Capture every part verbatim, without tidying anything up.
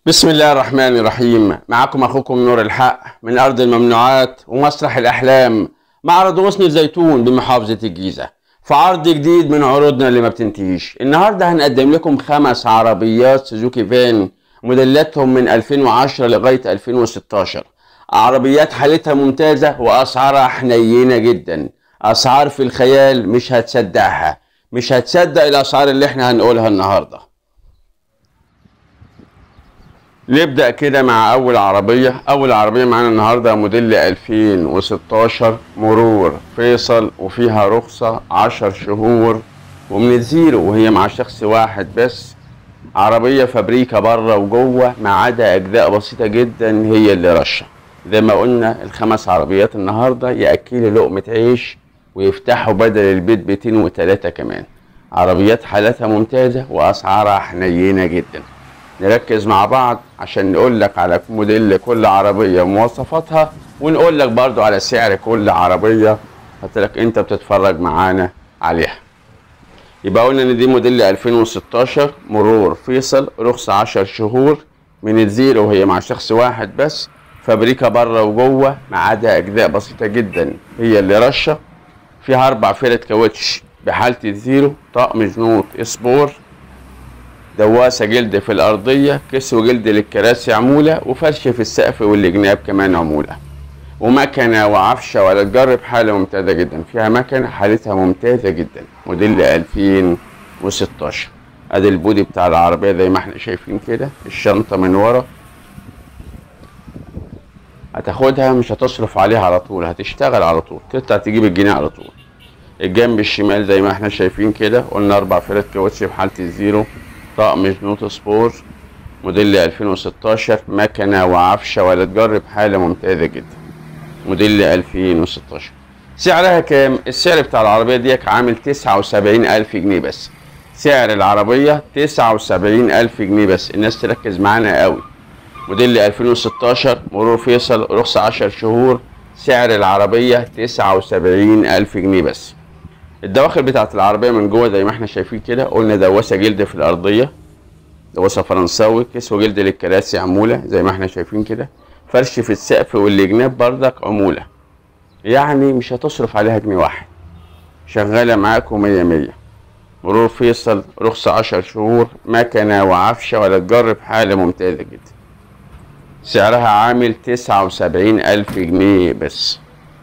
بسم الله الرحمن الرحيم. معكم أخوكم نور الحق من أرض الممنوعات ومسرح الأحلام، معرض غصن الزيتون بمحافظة الجيزة، في عرض جديد من عروضنا اللي ما بتنتهيش. النهارده هنقدم لكم خمس عربيات سوزوكي فان موديلاتهم من ألفين وعشرة لغاية ألفين وستاشر. عربيات حالتها ممتازة وأسعارها حنينة جدا، أسعار في الخيال مش هتصدقها، مش هتصدق الأسعار اللي احنا هنقولها النهارده. نبدأ كده مع أول عربية. أول عربية معانا النهاردة موديل ألفين وستاشر مرور فيصل، وفيها رخصة عشر شهور ومن الزيرو، وهي مع شخص واحد بس. عربية فابريكا بره وجوه ما عدا أجزاء بسيطة جدا هي اللي رشة. زي ما قلنا الخمس عربيات النهاردة يأكلوا لقمة عيش ويفتحوا بدل البيت بيتين وتلاتة كمان. عربيات حالتها ممتازة وأسعارها حنينة جدا. نركز مع بعض عشان نقول لك على موديل كل عربية ومواصفاتها، ونقول لك برضو على سعر كل عربية حتى لك انت بتتفرج معانا عليها. يبقى قلنا ان دي موديل ألفين وستاشر مرور فيصل، رخصة عشر شهور من الزيرو وهي مع شخص واحد بس. فابريكا بره وجوه ما عدا اجزاء بسيطة جدا هي اللي رشة. فيها اربع فيلت كاوتش بحالة الزيرو، طقم جنوط سبور، دواسة جلد في الأرضية، كسو جلد للكراسي عمولة، وفرش في السقف والجناب كمان عمولة، ومكنة وعفشة ولا تجرب. حالة ممتازة جدا، فيها مكنة حالتها ممتازة جدا. موديل ألفين وستاشر. ادي البودي بتاع العربية زي ما احنا شايفين كده. الشنطة من ورا هتاخدها مش هتصرف عليها على طول، هتشتغل على طول، تطلع تجيب الجنيه على طول. الجنب الشمال زي ما احنا شايفين كده، قلنا اربع فيلات كاوتش بحالة الزيرو، طقم جنوط سبور، موديل ألفين وستاشر، مكنه وعفشه ولا تجرب. حاله ممتازه جدا. موديل ألفين وستاشر. سعرها كام؟ السعر بتاع العربيه ديك عامل تسعة وسبعين ألف جنيه بس. سعر العربيه تسعة وسبعين ألف جنيه بس. الناس تركز معانا قوي. موديل ألفين وستاشر مرور فيصل، رخصه عشر شهور، سعر العربيه تسعة وسبعين ألف جنيه بس. الدواخل بتاعت العربية من جوه زي ما احنا شايفين كده، قلنا دواسة جلد في الأرضية، دواسة فرنساوي، كسوة جلد للكراسي عمولة زي ما احنا شايفين كده، فرش في السقف والجناب بردك عمولة، يعني مش هتصرف عليها جنيه واحد، شغالة معاكم مية مية. مرور فيصل، رخصة عشر شهور، مكنة وعفشة ولا تجرب. حالة ممتازة جدا. سعرها عامل تسعة وسبعين ألف جنيه بس.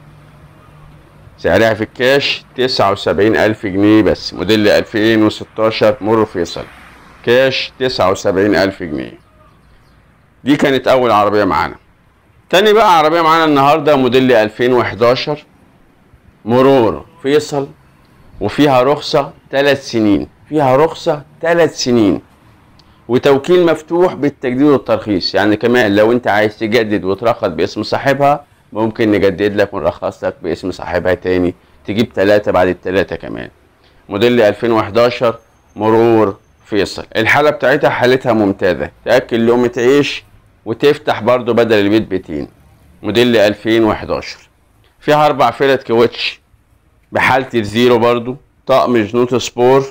سعرها في الكاش تسعة وسبعين ألف جنيه بس. موديل ألفين وستاشر مرور فيصل، كاش تسعة وسبعين ألف جنيه. دي كانت أول عربية معانا. تاني بقى عربية معانا النهاردة موديل ألفين وحداشر مرور فيصل، وفيها رخصة ثلاث سنين. فيها رخصة ثلاث سنين وتوكيل مفتوح بالتجديد والترخيص، يعني كمان لو أنت عايز تجدد وترخص باسم صاحبها ممكن نجدد لك ونرخص لك باسم صاحبها تاني، تجيب ثلاثة بعد الثلاثة كمان. موديل ألفين وحداشر مرور فيصل. الحالة بتاعتها حالتها ممتازة، تأكل لقمة عيش وتفتح برضو بدل البيت بيتين. موديل ألفين وحداشر. فيها أربع فيلت كاوتش بحالة الزيرو برضو، طقم جنوط سبور،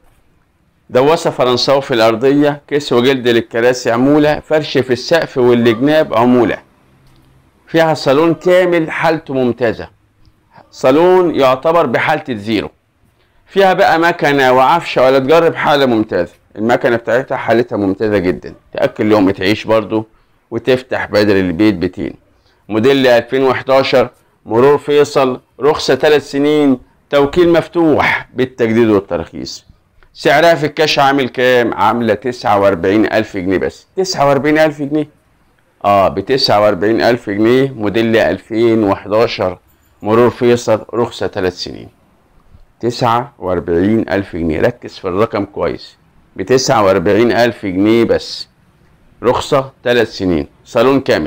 دواسة فرنساوي في الأرضية، كسوة جلد للكراسي عمولة، فرش في السقف والجناب عمولة. فيها صالون كامل حالته ممتازة، صالون يعتبر بحالة الزيرو. فيها بقى مكنة وعفشة ولا تجرب. حالة ممتازة. المكنة بتاعتها حالتها ممتازة جدا، تأكل لقمة عيش برضو وتفتح بدل البيت بيتين. موديل ألفين وحداشر مرور فيصل، رخصة ثلاث سنين، توكيل مفتوح بالتجديد والترخيص. سعرها في الكاش عامل كام؟ عاملة تسعة وأربعين ألف جنيه بس. تسعة وأربعين ألف جنيه. اه ب تسعة وأربعين ألف جنيه. موديل ألفين وحداشر مرور فيصل، رخصة ثلاث سنين. تسعة وأربعين ألف جنيه. ركز في الرقم كويس. ب تسعة وأربعين ألف جنيه بس. رخصة ثلاث سنين، صالون كامل،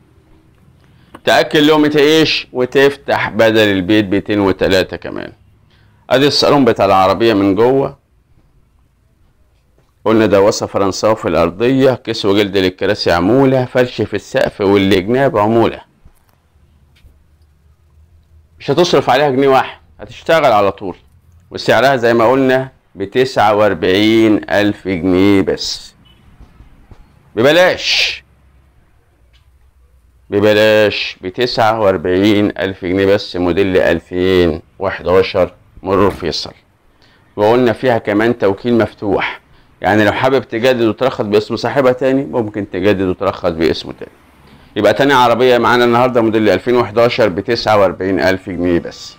تأكل لقمة عيش وتفتح بدل البيت بيتين وتلاتة كمان. ادي الصالون بتاع العربية من جوه. قلنا دواسة فرنساوي في الأرضية، كسوة جلد للكراسي عمولة، فرش في السقف والجناب عمولة. مش هتصرف عليها جنيه واحد، هتشتغل على طول. وسعرها زي ما قلنا بتسعة وأربعين ألف جنيه بس. ببلاش ببلاش بتسعة واربعين ألف جنيه بس، موديل ألفين وحداشر مرور فيصل. وقلنا فيها كمان توكيل مفتوح، يعني لو حابب تجدد وترخص باسم صاحبها تاني ممكن تجدد وترخص باسمه تاني. يبقى تاني عربية معانا النهارده موديل ألفين وحداشر بتسعة واربعين ألف جنيه بس.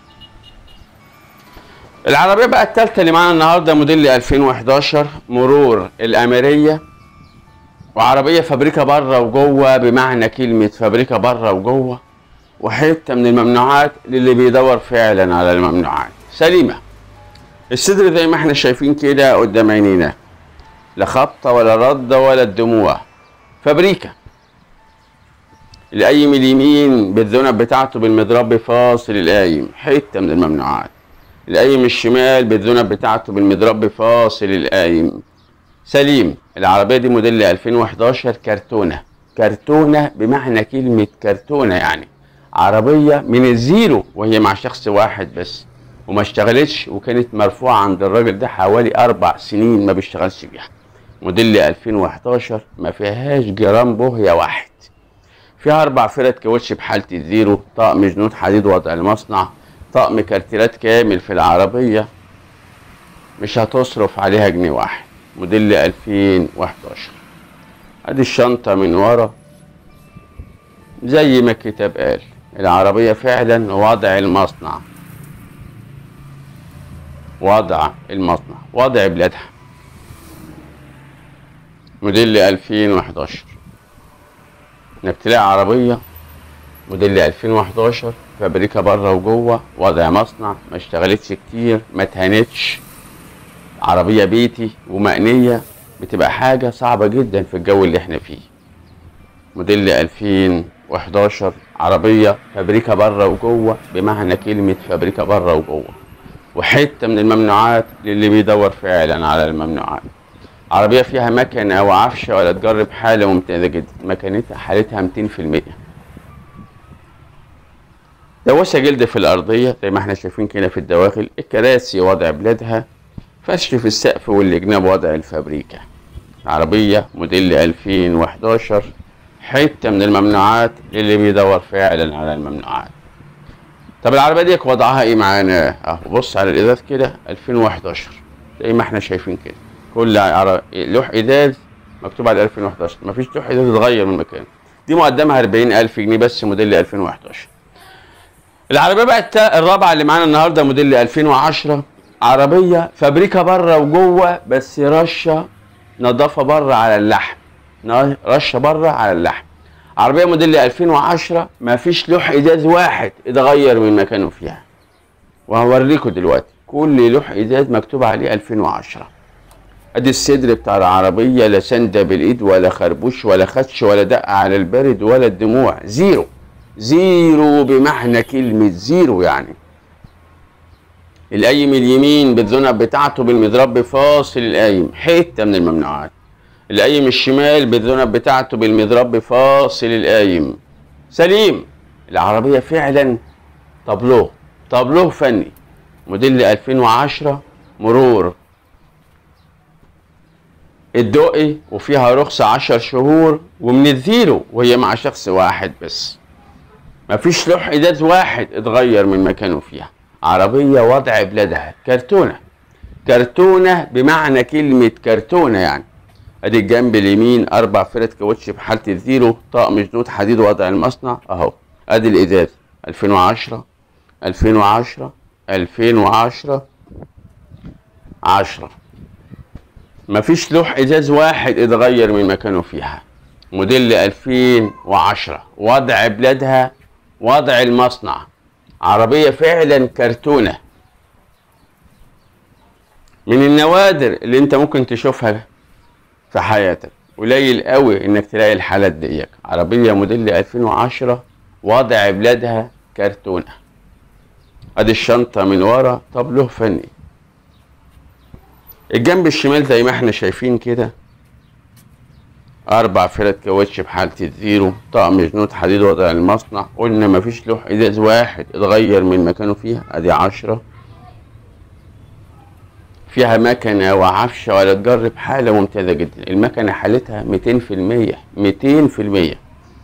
العربية بقى التالتة اللي معانا النهارده موديل ألفين وحداشر مرور الأميرية، وعربية فابريكا بره وجوه، بمعنى كلمة فابريكا بره وجوه، وحتة من الممنوعات للي بيدور فعلا على الممنوعات. سليمة، الصدر زي ما احنا شايفين كده قدام عينينا، لا خبطة ولا ردة ولا الدموع، فابريكا. القايم اليمين بالذنب بتاعته بالمضرب فاصل القايم، حتة من الممنوعات. القايم الشمال بالذنب بتاعته بالمضرب فاصل القايم، سليم. العربية دي موديل ألفين وحداشر كرتونة، كرتونة بمعنى كلمة كرتونة، يعني عربية من الزيرو وهي مع شخص واحد بس، وما اشتغلتش، وكانت مرفوعة عند الراجل ده حوالي أربع سنين ما بيشتغلش بيها. موديل ألفين وحداشر ما فيهاش جرام بوهية واحد، فيها أربع فرد كاوتش بحالة الزيرو، طقم جنود حديد وضع المصنع، طقم كارتيرات كامل في العربية، مش هتصرف عليها جنيه واحد. موديل ألفين وحداشر. ادي الشنطة من ورا زي ما الكتاب قال، العربية فعلا وضع المصنع، وضع المصنع، وضع بلادها. موديل ألفين وحداشر. انك تلاقي عربية موديل ألفين وحداشر فابريكا بره وجوه، وضع مصنع، ما اشتغلتش كتير، ما اتهنتش، عربية بيتي ومقنية، بتبقى حاجة صعبة جدا في الجو اللي احنا فيه. موديل ألفين وحداشر عربية فابريكا بره وجوه، بمعنى كلمة فابريكا بره وجوه، وحتة من الممنوعات للي بيدور فعلا على الممنوعات. عربية فيها مكنة وعفشة ولا تجرب، حالة ممتازة جدا، مكانتها حالتها ميتين في المية. دواسة جلد في الأرضية زي ما احنا شايفين كده في الدواخل، الكراسي وضع بلادها، فرش في السقف والجناب وضع الفابريكا. عربية موديل ألفين وحداشر، حتة من الممنوعات اللي بيدور فعلا على الممنوعات. طب العربية دي وضعها ايه معانا؟ اهو بص على الازاز كده ألفين وحداشر زي ما احنا شايفين كده، كل لوح ازاز مكتوب على ألفين وحداشر، مفيش لوح ازاز اتغير من مكانه. دي مقدمها أربعين ألف جنيه بس، موديل ألفين وحداشر. العربية بقى الرابعة اللي معانا النهارده موديل ألفين وعشرة، عربية فابريكا بره وجوه، بس رشة نظافة بره على اللحم، رشة بره على اللحم. عربية موديل ألفين وعشرة مفيش لوح ازاز واحد اتغير من مكانه فيها، وهوريكم دلوقتي كل لوح ازاز مكتوب عليه ألفين وعشرة. ادي الصدر بتاع العربية، لا سندة بالايد ولا خربوش ولا خدش ولا دق على البارد ولا الدموع، زيرو زيرو بمعنى كلمة زيرو يعني. القايم اليمين بالذنب بتاعته بالمضرب فاصل القايم، حتة من الممنوعات. القايم الشمال بالذنب بتاعته بالمضرب فاصل القايم، سليم. العربية فعلا طابلوه، طابلوه فني. موديل ألفين وعشرة مرور الدقي، وفيها رخصة عشر شهور، ومن الزيرو وهي مع شخص واحد بس، مفيش لوح ازاز واحد اتغير من مكانه فيها. عربية وضع بلادها، كرتونة، كرتونة بمعنى كلمة كرتونة يعني. ادي الجنب اليمين اربع فرد كاوتش بحالة الزيرو، طقم جنود حديد وضع المصنع اهو. ادي الازاز ألفين وعشرة ألفين وعشرة ألفين وعشرة عشرة، مفيش لوح ازاز واحد اتغير من مكانه فيها. موديل ألفين وعشرة وضع بلادها، وضع المصنع، عربية فعلا كرتونة، من النوادر اللي انت ممكن تشوفها في حياتك، قليل قوي انك تلاقي الحالات ديك. عربية موديل ألفين وعشرة وضع بلادها كرتونة. ادي الشنطة من ورا طابلوه فني. الجنب الشمال زي ما احنا شايفين كده، اربع فرد كاوتش بحالة الزيرو، طقم جنود حديد وضع المصنع، قلنا مفيش لوح ازاز واحد اتغير من مكانه فيها. ادي عشرة فيها مكنة وعفشة ولا تجرب، حالة ممتازة جدا. المكنة حالتها ميتين في المية ميتين في المية.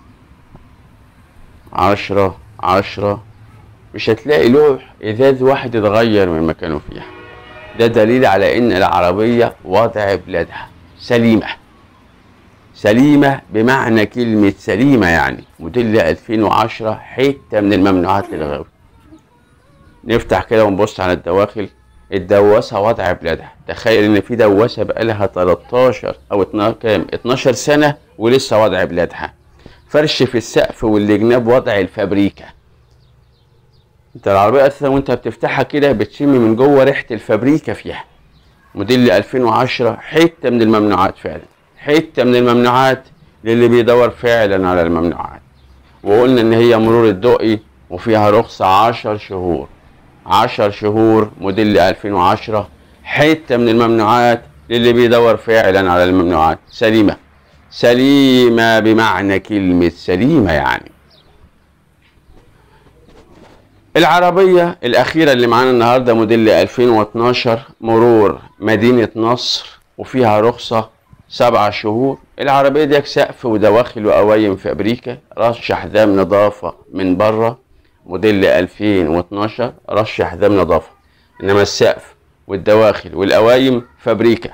عشرة عشرة، مش هتلاقي لوح ازاز واحد اتغير من مكانه فيها. ده دليل على ان العربية وضع بلادها سليمة. سليمة بمعنى كلمة سليمة، يعني موديل ألفين وعشرة حتة من الممنوعات للغاوي. نفتح كده ونبص على الدواخل. الدواسة وضع بلادها. تخيل ان في دواسة بقالها تلتاشر او اتناشر كام اتناشر سنة ولسه وضع بلادها. فرش في السقف والجناب وضع الفابريكا. انت العربية اساسا وانت بتفتحها كده بتشم من جوه ريحة الفابريكا فيها. موديل ألفين وعشرة حتة من الممنوعات فعلا، حتة من الممنوعات للي بيدور فعلا على الممنوعات. وقلنا ان هي مرور الدقي وفيها رخصة عشر شهور. عشر شهور موديل ألفين وعشرة، حتة من الممنوعات للي بيدور فعلا على الممنوعات. سليمة. سليمة بمعنى كلمة سليمة يعني. العربية الأخيرة اللي معانا النهاردة موديل ألفين واتناشر، مرور مدينة نصر، وفيها رخصة سبع شهور. العربية دي سقف ودواخل وقوايم فابريكا، رش حزام نظافة من بره. موديل ألفين واتناشر رش حزام نظافة، إنما السقف والدواخل والقوايم فابريكا.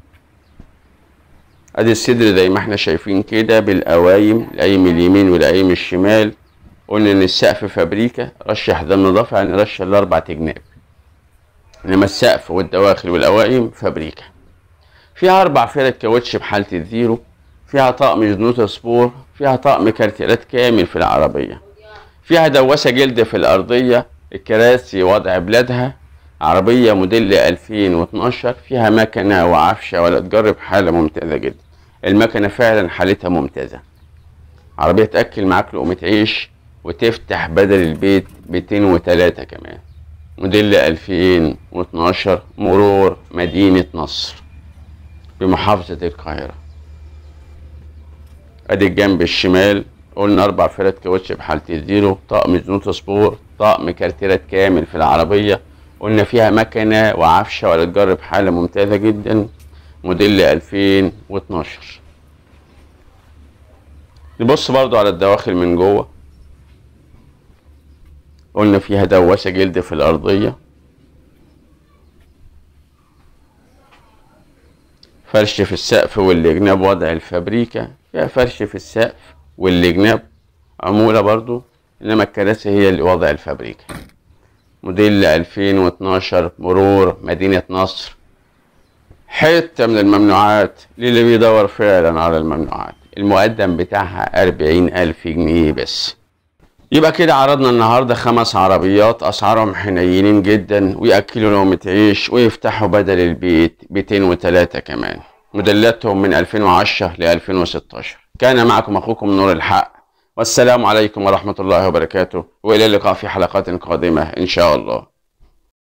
ادي الصدر زي ما احنا شايفين كده بالقوايم، القايم اليمين والقايم الشمال. قلنا ان السقف فابريكا، رش حزام نظافه يعني رش الاربع جناب، انما السقف والدواخل والقوايم فابريكا. فيها اربع فرق كاوتش بحاله الزيرو، فيها طقم جنوط سبور، فيها طقم كارتيرات كامل في العربيه، فيها دواسه جلد في الارضيه، الكراسي وضع بلادها. عربيه موديل ألفين واتناشر فيها مكنه وعفشه ولا تجرب، حاله ممتازه جدا. المكنه فعلا حالتها ممتازه. عربيه تاكل معاك لقمه عيش وتفتح بدل البيت ميتين وتلاتة كمان. موديل ألفين واتناشر، مرور مدينة نصر بمحافظة القاهرة. ادي الجنب الشمال قلنا اربع فرد كاوتش بحالة الزيرو، طقم زنوط سبور، طقم كارتيرات كامل في العربية. قلنا فيها مكنة وعفشة ولا تجرب، حالة ممتازة جدا. موديل ألفين واتناشر. نبص برضو على الدواخل من جوه. قلنا فيها دواسة جلد في الأرضية، فرش في السقف والجناب وضع الفابريكا. فيها فرش في السقف والجناب عمولة برضو، إنما الكراسي هي اللي وضع الفابريكا. موديل ألفين واتناشر، مرور مدينة نصر، حتة من الممنوعات للي بيدور فعلا على الممنوعات. المقدم بتاعها أربعين ألف جنيه بس. يبقى كده عرضنا النهارده خمس عربيات اسعارهم حنينين جدا، وياكلوا لقمة عيش ويفتحوا بدل البيت ميتين وتلاتة كمان. موديلاتهم من ألفين وعشرة ل ألفين وستاشر. كان معكم اخوكم نور الحق، والسلام عليكم ورحمة الله وبركاته، والى اللقاء في حلقات قادمة ان شاء الله.